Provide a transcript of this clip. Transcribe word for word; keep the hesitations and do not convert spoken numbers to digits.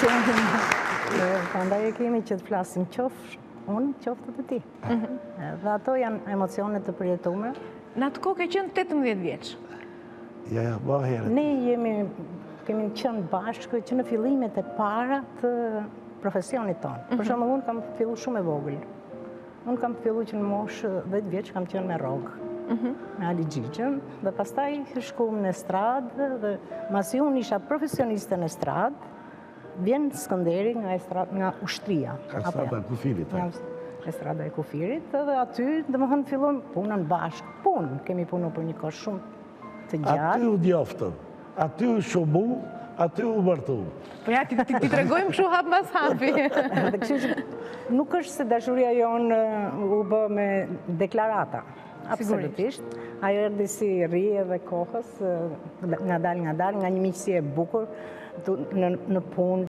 Prandaj e kemi që të flasim qofsh unë, qoftë të ti. Dhe ato janë emocionet të përjetume. Në atë kohë ke qenë tetëmbëdhjetë vjeç. Ja, ja, ma herët. Ne jemi, kemi qenë bashkë që në fillimet e para të profesionit tonë. Për shembull, unë kam fillu shumë e vogël. Unë kam fillu që në moshë dhjetë vjeç kam qenë me rogë, me Ali Gjigjën, dhe pastaj shkuam në estradë, dhe masi unë isha profesioniste në estradë, vjen Skënderi nga, estrad, nga ushtria. Ka estrada e Kufirit. Nga estrada e Kufirit, dhe aty, dhe më thënë, fillon punën bashkë. Punë, kemi punu për një kohë shumë të gjatë. Aty u djoftën, aty u shumu, aty u mërtu. Po ja, ti ti tregojmë kështu hap mbas hapi. Dhe kështu që nuk është se dashuria jonë u bë me deklarata. Absolutisht. Ajo erdhi si rrije dhe kohës, nga dal nga dal, nga një miqësi e bukur, në punë,